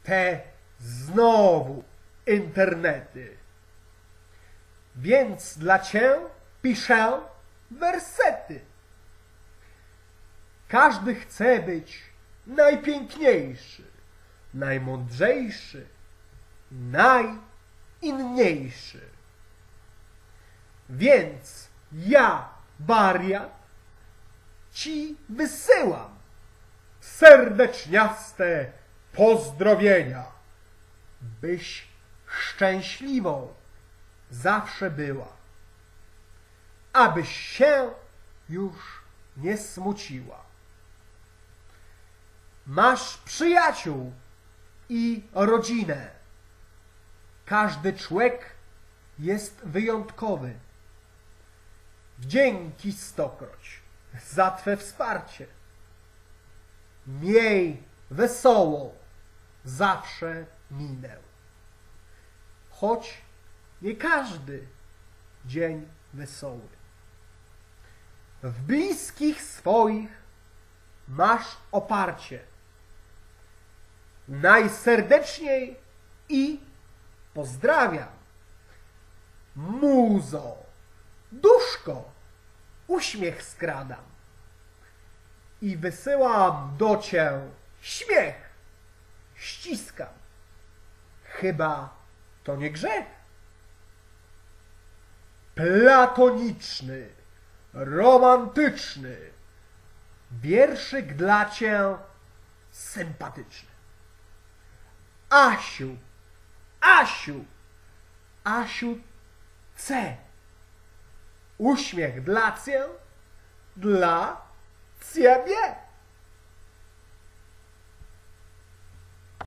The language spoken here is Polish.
te znowu internety. Więc dla cię piszę wersety. Każdy chce być najpiękniejszy, najmądrzejszy, najinniejszy. Więc ja, wariat, ci wysyłam serdeczniaste pozdrowienia, byś szczęśliwą zawsze była, abyś się już nie smuciła. Masz przyjaciół i rodzinę. Każdy człowiek jest wyjątkowy. Dzięki stokroć za Twe wsparcie. Miej wesołą zawsze minę. Choć nie każdy dzień wesoły. W bliskich swoich masz oparcie. Najserdeczniej i pozdrawiam. Muzo, duszko, uśmiech skradam i wysyłam do cię śmiech, ściskam. Chyba to nie grzech. Platoniczny, romantyczny wierszyk dla cię sympatyczny. Asiu, Asiu, Asiu C. Uśmiech dla cię, dla ciebie.